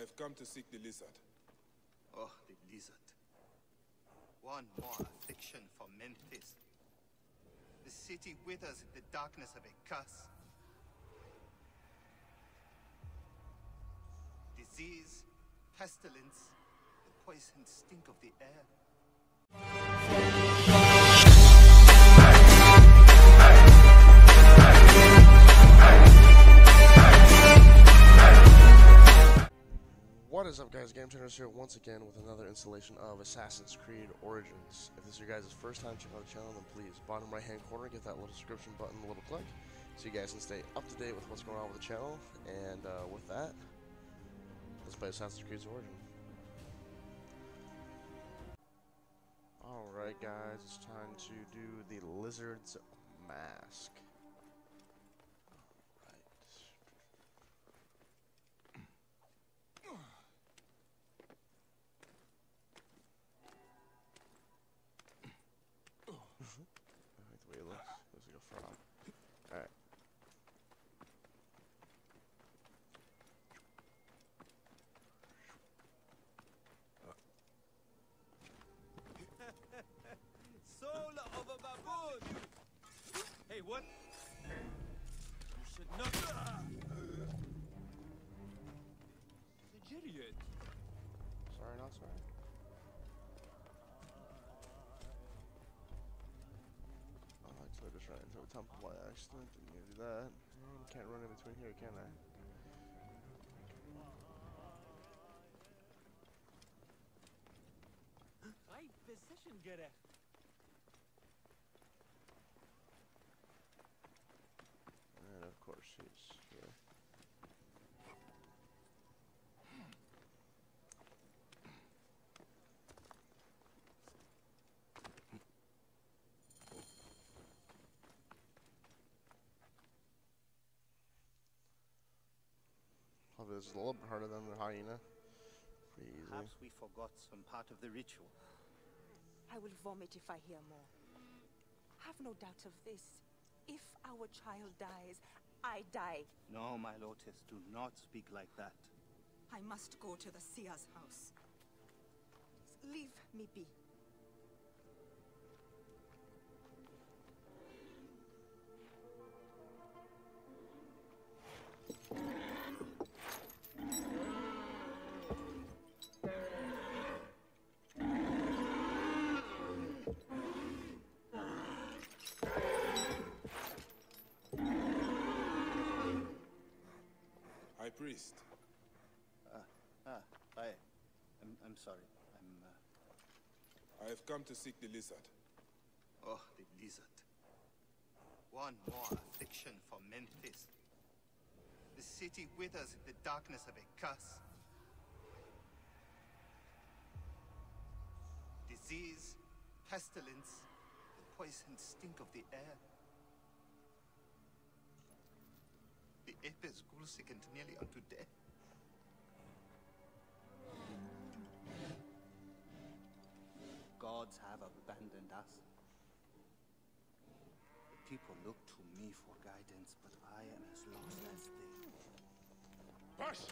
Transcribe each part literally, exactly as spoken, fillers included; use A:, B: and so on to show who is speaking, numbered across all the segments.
A: have come to seek the lizard.
B: Oh, the lizard. One more affliction for Memphis. The city withers in the darkness of a curse. Disease, pestilence, the poison stink of the air.
C: What is up, guys? Game Changers here once again with another installation of Assassin's Creed Origins. If this is your guys' first time checking out the channel, then please, bottom right hand corner, get that little subscription button, a little click, so you guys can stay up to date with what's going on with the channel. And uh, with that, let's play Assassin's Creed Origins. Alright guys, it's time to do the Lizard's Mask. I like the way it looks. Looks like a frog. Alright.
D: Soul of a baboon! Hey, what? You should not. The idiot.
C: Sorry, not sorry. So I just ran into a temple by accident. Didn't need to do that. Can't run in between here, can I?
D: Right position, Gere.
C: And of course he's here. Probably this is a little bit harder than the hyena. Pretty easy.
B: Perhaps we forgot some part of the ritual.
E: I will vomit if I hear more. Have no doubt of this. If our child dies, I die.
B: No, my Lotus, do not speak like that.
E: I must go to the seer's house. Leave me be.
A: High Priest.
B: Ah, ah, I, I'm, I'm sorry. I'm, uh...
A: I have come to seek the lizard.
B: Oh, the lizard. One more affliction for Memphis. The city withers in the darkness of a curse. Disease, pestilence, the poison stink of the air. The ape is ghoul-sickened nearly unto death. Gods have abandoned us. The people look to me for guidance, but I am as lost as they.
A: Hush!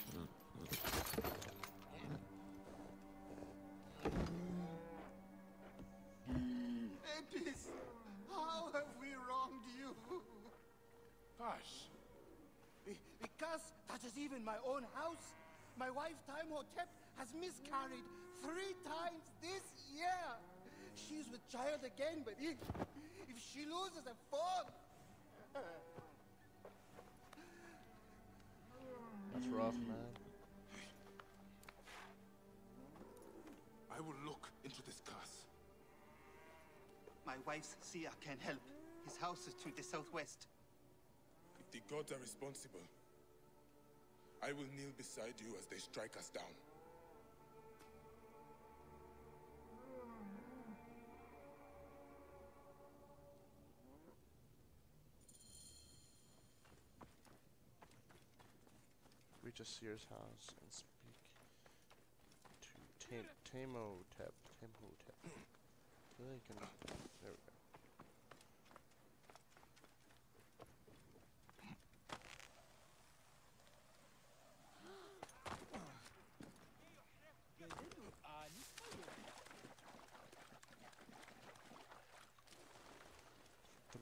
B: Apis, how have we wronged you?
A: Hush!
B: Be- Because that is even my own house. My wife, Timehotep, has miscarried three times this year. She's with child again, but if, if she loses a fourth...
C: That's rough, man.
A: I will look into this curse.
B: My wife's seer can help. His house is to the southwest.
A: If the gods are responsible, I will kneel beside you as they strike us down.
C: Reach a seer's house and speak to Tam Tamehotep. Tamehotep. So they can. There we go.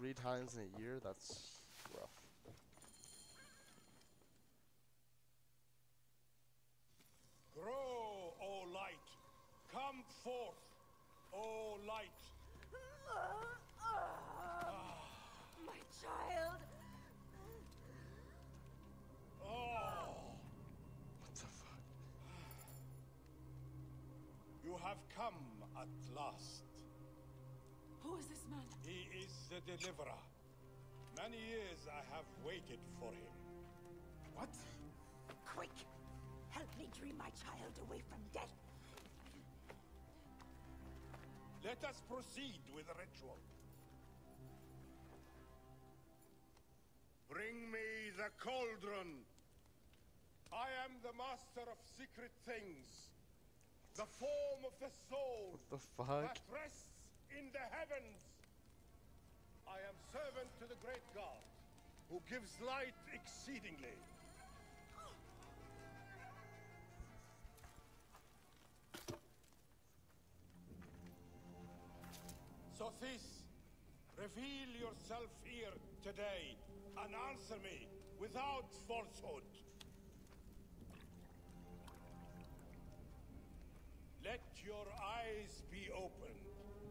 C: three times in a year? That's rough.
F: Grow, O light! Come forth, O light!
E: My child!
F: Oh!
C: What the fuck?
F: You have come at last.
E: Who is this man?
F: He is the deliverer. Many years I have waited for him.
B: What?
E: Quick! Help me dream my child away from death.
F: Let us proceed with the ritual. Bring me the cauldron. I am the master of secret things. The form of the soul
C: What the fuck?
F: that rests in the heavens. I am servant to the great God, who gives light exceedingly. Sothis, reveal yourself here today and answer me without falsehood. Let your eyes be opened.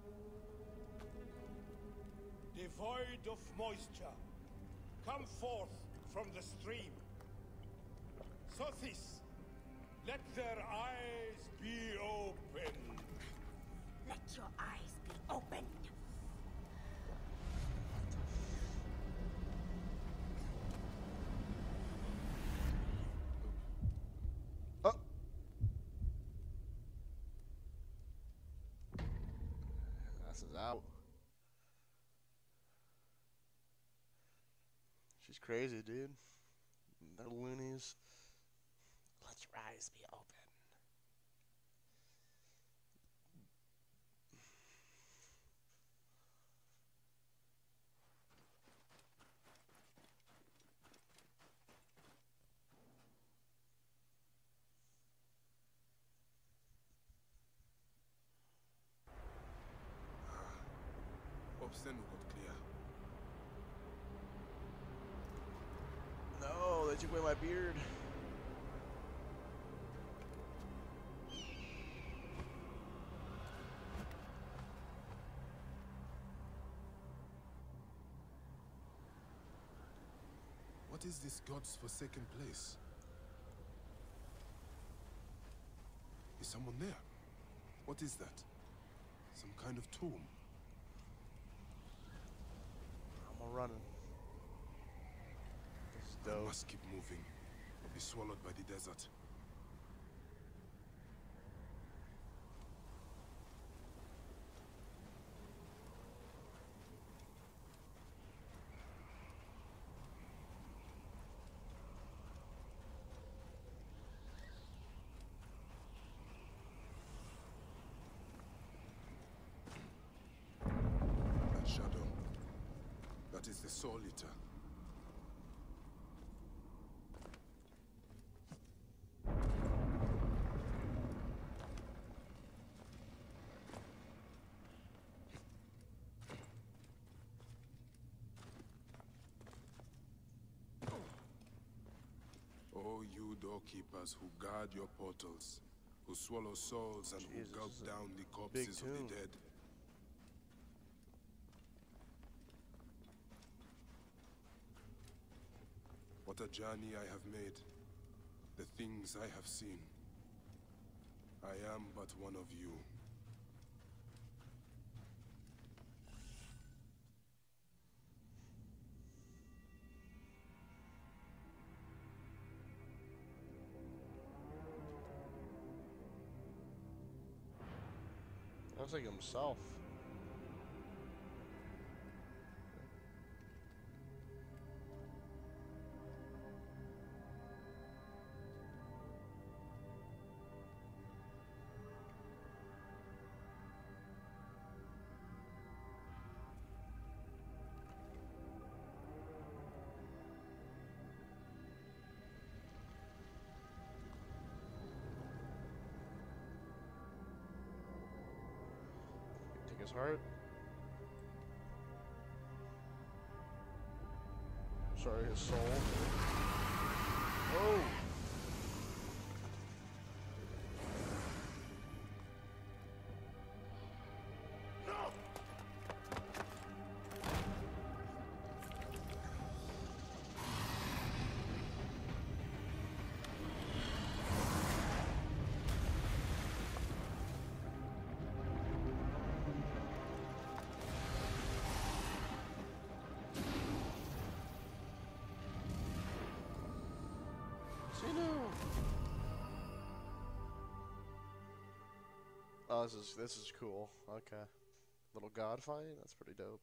F: Devoid of moisture, come forth from the stream. Sothis, let their eyes be opened.
E: Let your eyes be opened.
C: Oh. This is out. She's crazy, dude. They're loonies. Let your eyes be open.
A: Perhaps then we got clear.
C: No, they took away my beard.
A: What is this God's forsaken place? Is someone there? What is that? Some kind of tomb?
C: I'm a running. This is
A: I
C: dope.
A: must keep moving. Be swallowed by the desert. That shadow. That is the Soul Eater. Oh, you doorkeepers who guard your portals, who swallow souls and
C: Jesus,
A: who gulp
C: this is a
A: down the
C: big
A: corpses of
C: tomb.
A: the dead. What a journey I have made, the things I have seen. I am but one of you.
C: Looks like himself. Take his heart. Sorry, his soul. Oh! Oh, this is this is cool. Okay, little god fight. That's pretty dope.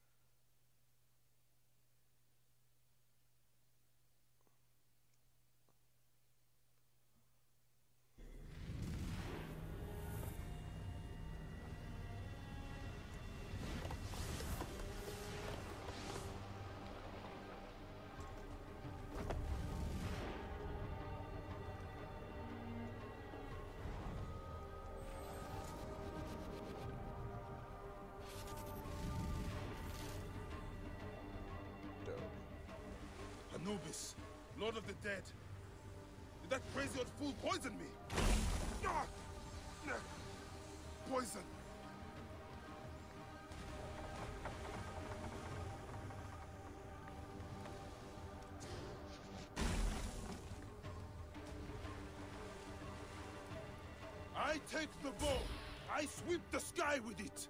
F: Anubis, Lord of the Dead. Did that crazy old fool poison me? Ah! Poison. I take the bow. I sweep the sky with it.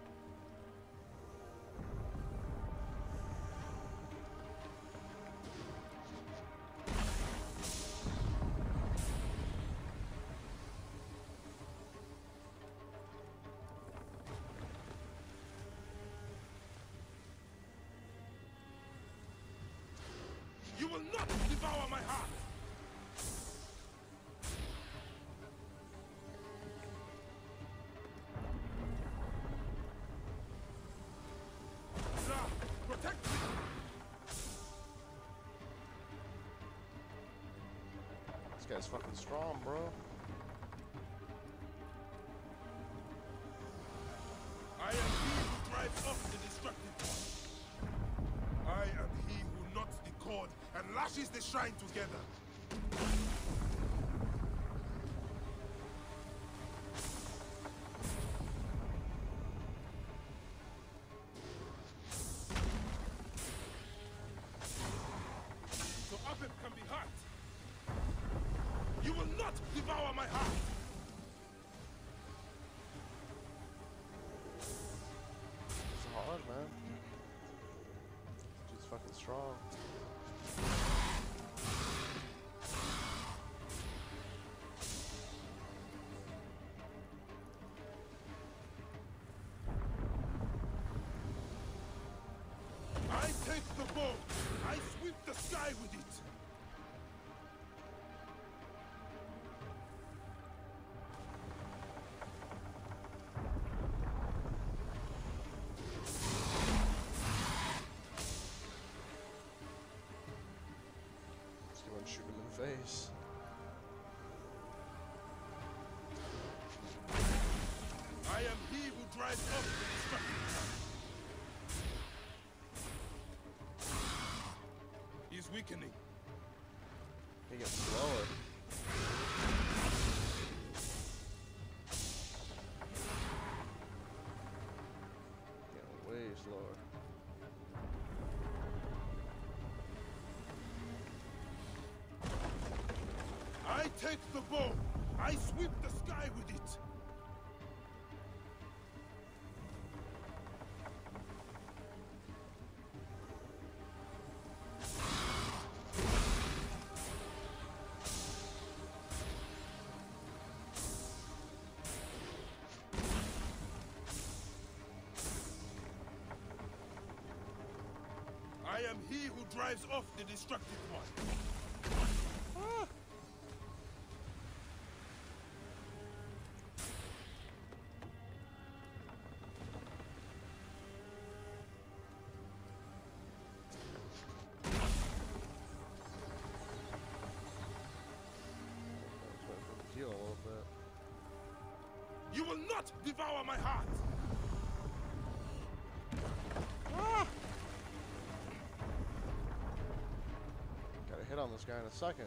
F: You will not devour my heart! Ra, protect me!
C: This guy's fucking strong, bro.
F: I am he who drives off the destructive one. I am he who knots the cord and lashes the shrine together. So Apep can be hurt. You will not devour my heart.
C: It's hard, man. Dude's fucking strong.
F: I take the bow. I sweep the sky with it.
C: Let's go and shoot him in the face.
F: I am he who drives up the destructive. He's weakening.
C: He gets slower. Getting way slower.
F: I take the bow. I sweep the sky with it. I am he who drives off the destructive one. Ah.
C: Let's wait for him to heal a little bit.
F: You will not devour my heart.
C: Ah! on this guy in a second.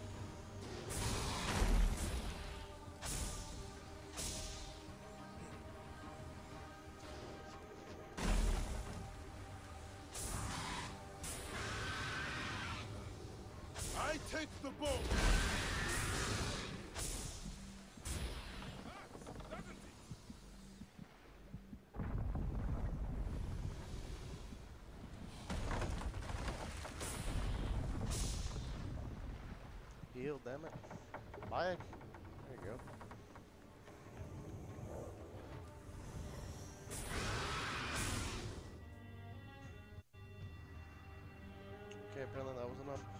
A: I take the bow.
C: Heal, damn it. Bye. There you go. Okay, apparently that was enough.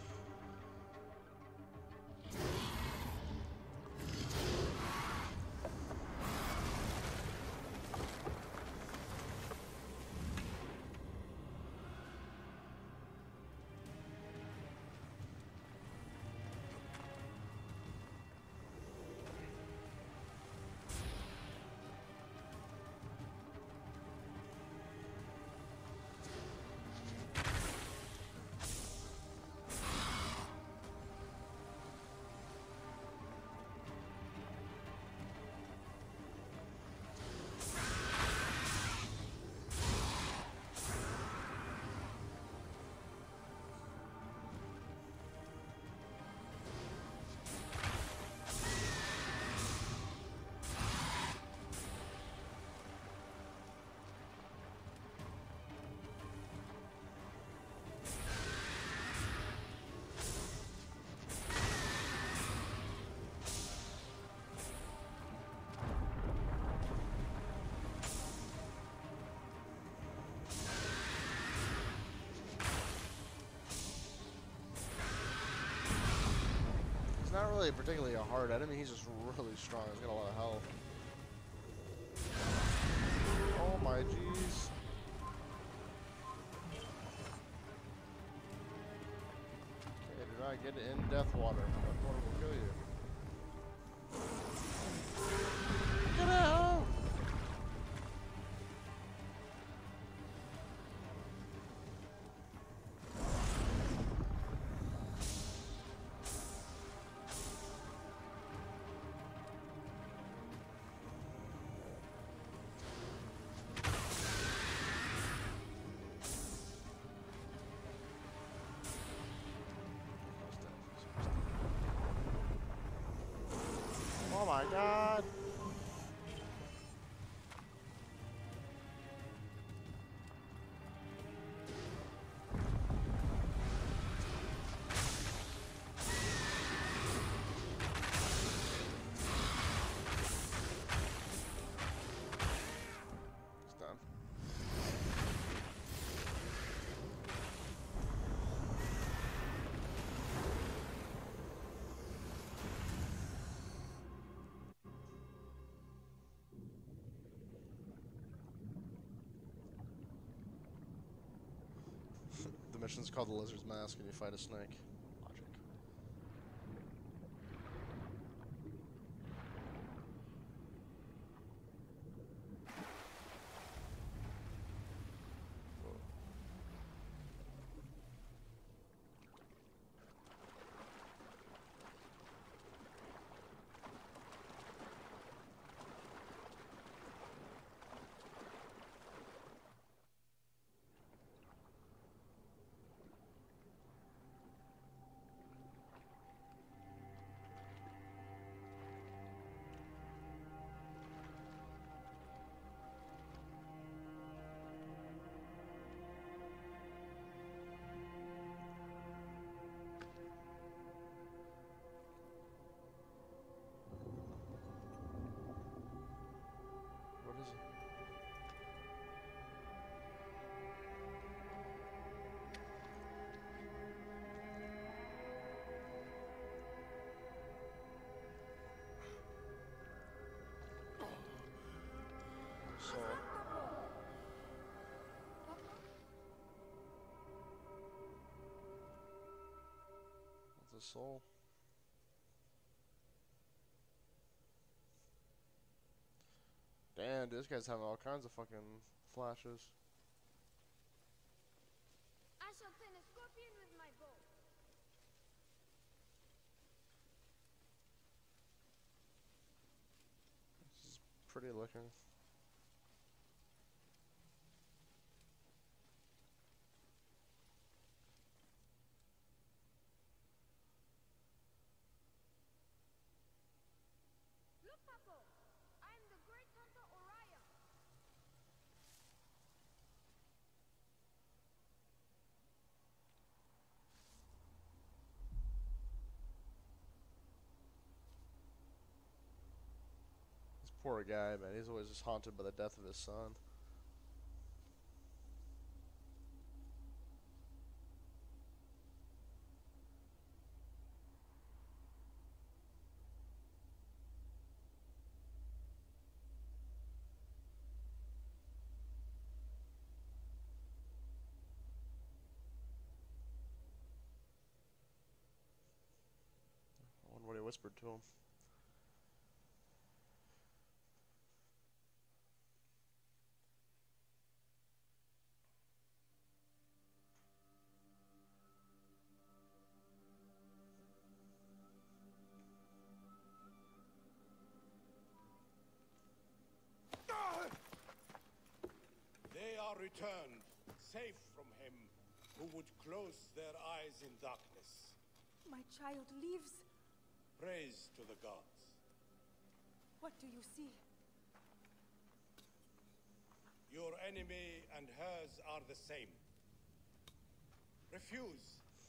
C: He's not really particularly a hard enemy, he's just really strong. He's got a lot of health. Oh my jeez. Okay, do not get it in Death Water. Death Water will kill you. Get out! Oh my god! It's done. The mission's called the Lizard's Mask and you fight a snake. Logic. What is it? Soul. What's a soul? Damn, this guy's having all kinds of fucking flashes.
G: I shall pin a scorpion with my bow.
C: pretty looking.
G: Look, Papo! I am the great hunter Orion.
C: This poor guy, man. He's always just haunted by the death of his son. I wonder what he whispered to him.
F: They are returned, safe from him who would close their eyes in darkness.
E: My child lives.
F: Praise to the gods.
E: What do you see?
F: Your enemy and hers are the same. Refuse.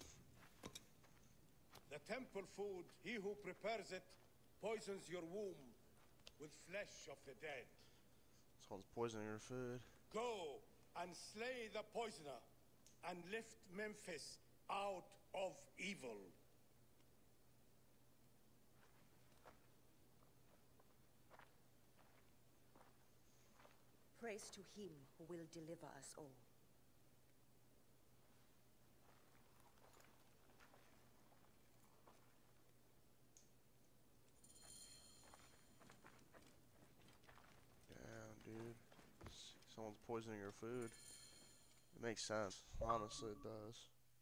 F: The temple food, he who prepares it, poisons your womb with flesh of the dead.
C: Someone's poisoning her food.
F: Go and slay the poisoner and lift Memphis out of evil.
E: Praise to him who will deliver us all.
C: Damn, dude. Someone's poisoning her food. It makes sense. Honestly, it does.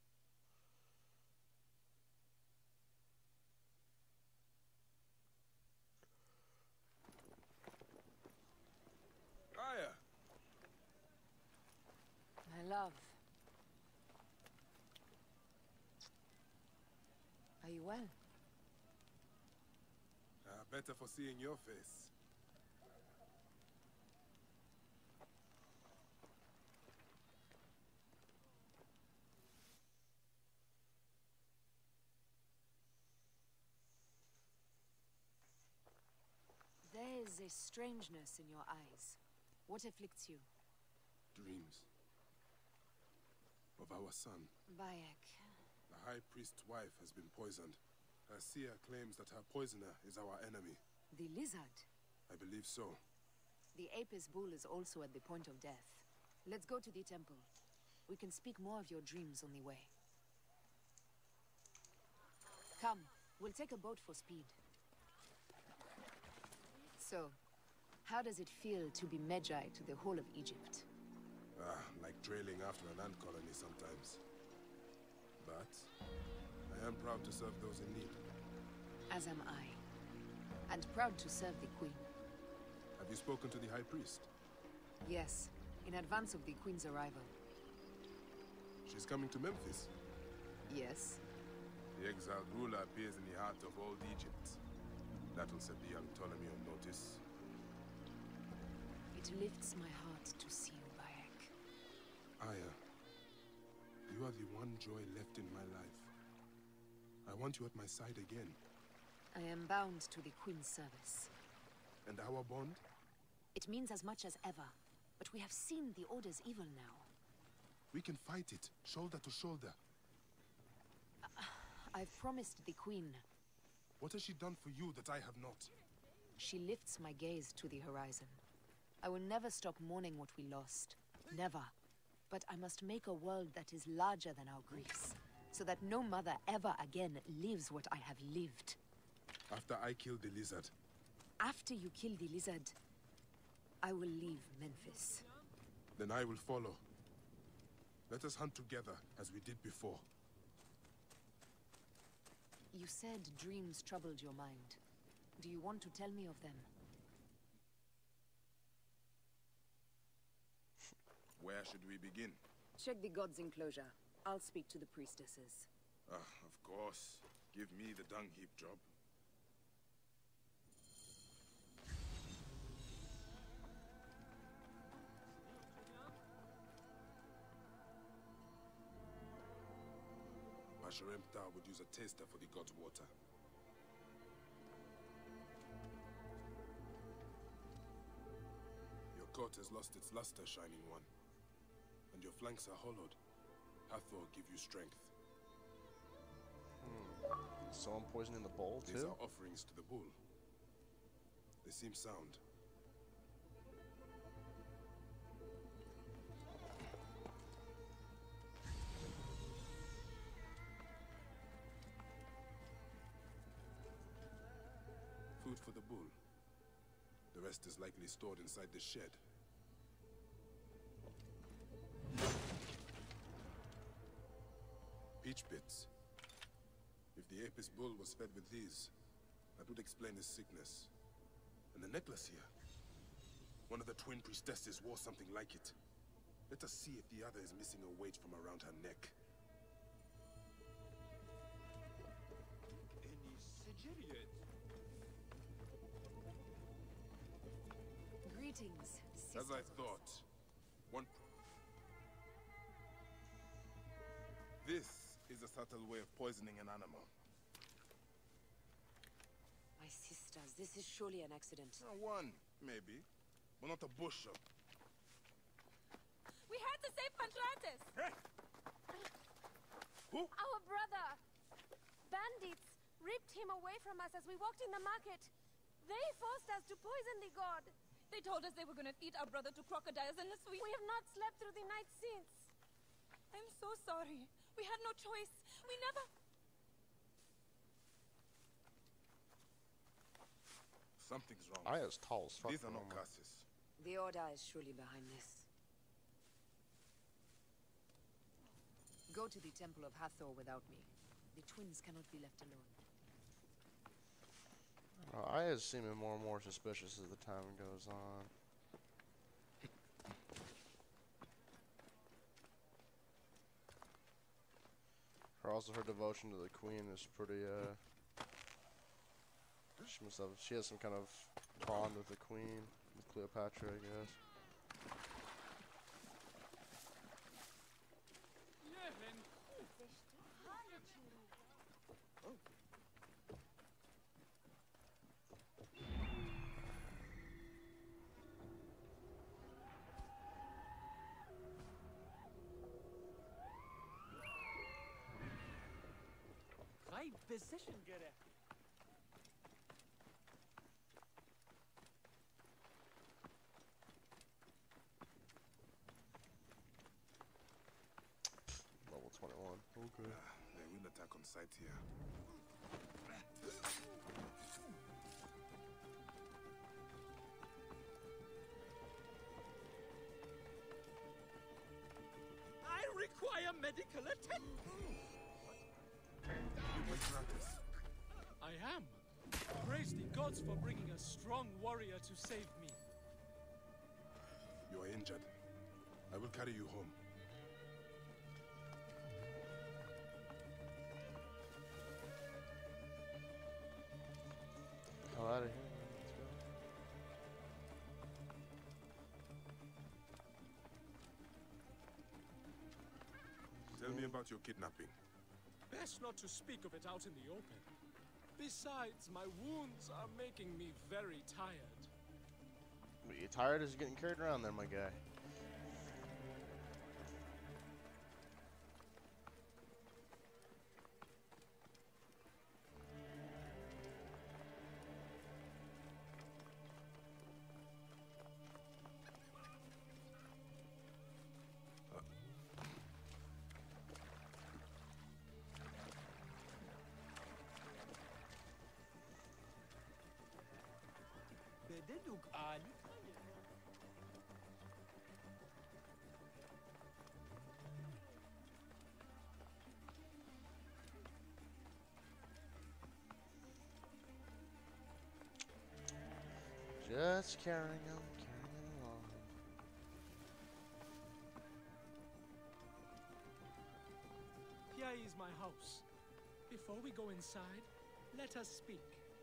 A: Aya!
E: My love. Are you well?
A: Uh, better for seeing your face.
H: There is a strangeness in your eyes. What afflicts you?
A: Dreams. Of our son.
H: Bayek.
A: The High Priest's wife has been poisoned. Her seer claims that her poisoner is our enemy.
H: The lizard.
A: I believe so.
H: The Apis bull is also at the point of death. Let's go to the temple. We can speak more of your dreams on the way. Come, we'll take a boat for speed. So, how does it feel to be Medjay to the whole of Egypt?
A: Ah, like trailing after an ant colony sometimes. But I am proud to serve those in need.
H: As am I. And proud to serve the Queen.
A: Have you spoken to the High Priest?
H: Yes, in advance of the Queen's arrival.
A: She's coming to Memphis.
H: Yes.
A: The exiled ruler appears in the heart of old Egypt. That will set the young Ptolemy on notice.
H: It lifts my heart to see you, Bayek.
A: Aya, you are the one joy left in my life. I want you at my side again.
H: I am bound to the Queen's service.
A: And our bond?
H: It means as much as ever. But we have seen the Order's evil now.
A: We can fight it, shoulder to shoulder.
H: I've promised the Queen.
A: What has she done for you that I have not?
H: She lifts my gaze to the horizon. I will never stop mourning what we lost. Never. But I must make a world that is larger than our griefs, so that no mother ever again lives what I have lived.
A: After I killed the lizard.
H: After you kill the lizard, I will leave Memphis.
A: Then I will follow. Let us hunt together, as we did before.
H: You said dreams troubled your mind. Do you want to tell me of them?
A: Where should we begin?
H: Check the god's enclosure. I'll speak to the priestesses.
A: Ah, of course. Give me the dung heap job. Pasharemta would use a taster for the god's water. Your coat has lost its luster, Shining One. And your flanks are hollowed. Hathor give you strength.
C: Hmm. Someone poisoning the bowl, too?
A: These are offerings to the bull. They seem sound. Food for the bull. The rest is likely stored inside this shed. Peach bits. If the Apis bull was fed with these, that would explain his sickness. And the necklace here. One of the twin priestesses wore something like it. Let us see if the other is missing a weight from around her neck.
D: Any Sigiriot?
H: Greetings,
A: As I
H: sisters.
A: thought, one... This is a subtle way of poisoning an animal.
H: My sisters, this is surely an accident.
A: Uh, one, maybe. But not a bushel.
G: We had to save Pantratus!
A: Who?
G: Our brother! Bandits ripped him away from us as we walked in the market. They forced us to poison the god. They told us they were going to feed our brother to crocodiles unless we... We have not slept through the night since. I'm so sorry. We had no choice. We never...
A: Something's wrong.
C: Aya's tall as fuck.
A: These are
C: for
A: no
C: a woman.
A: curses.
H: The Order is surely behind this. Go to the Temple of Hathor without me. The twins cannot be left alone.
C: Uh, Aya's seeming more and more suspicious as the time goes on. Her also her devotion to the queen is pretty uh she must have she has some kind of bond with the queen, with Cleopatra, I guess.
D: Right position, Gere.
C: Level twenty-one. Okay.
A: Ah, they will attack on sight here.
D: I require medical attention. I am. Praise the gods for bringing a strong warrior to save me.
A: You are injured. I will carry you home.
C: Hell out of here.
A: Tell me about your kidnapping.
D: Best not to speak of it out in the open. Besides, my wounds are making me very tired.
C: Are you tired as getting carried around there, my guy?
D: Bededuk Ali.
C: Just carrying on, carrying along.
D: Before we go inside, let us speak.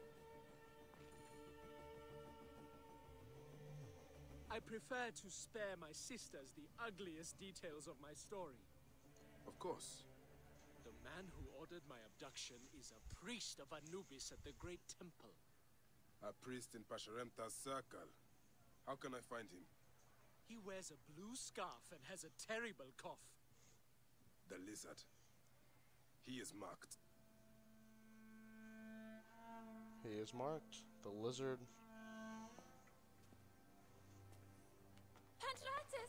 D: I prefer to spare my sisters the ugliest details of my story.
A: Of course.
D: The man who ordered my abduction is a priest of Anubis at the Great Temple.
A: A priest in Pasherenptah's circle. How can I find him?
D: He wears a blue scarf and has a terrible cough.
A: The lizard. He is marked.
C: He is marked. The lizard.
G: Pantratis!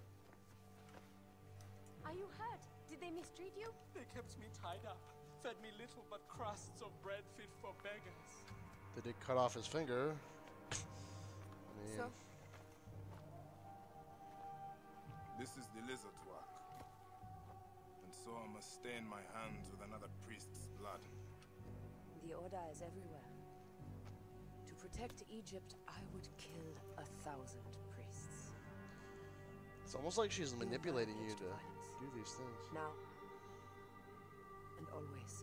G: Are you hurt? Did they mistreat you?
D: They kept me tied up, fed me little but crusts of bread fit for beggars.
C: They did cut off his finger. I mean,
E: So?
F: This is the lizard's work. And so I must stain my hands with another priest's blood.
H: The Order is everywhere. To protect Egypt, I would kill a thousand priests.
C: it's almost like she's manipulating you
H: Used
C: to
H: violence.
C: do these things.
H: Now and always.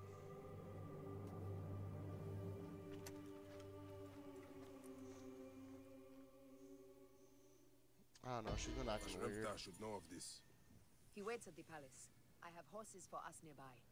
C: I don't know, she's been acting weird.
A: Pasherenptah should know of this.
H: He waits at the palace. I have horses for us nearby.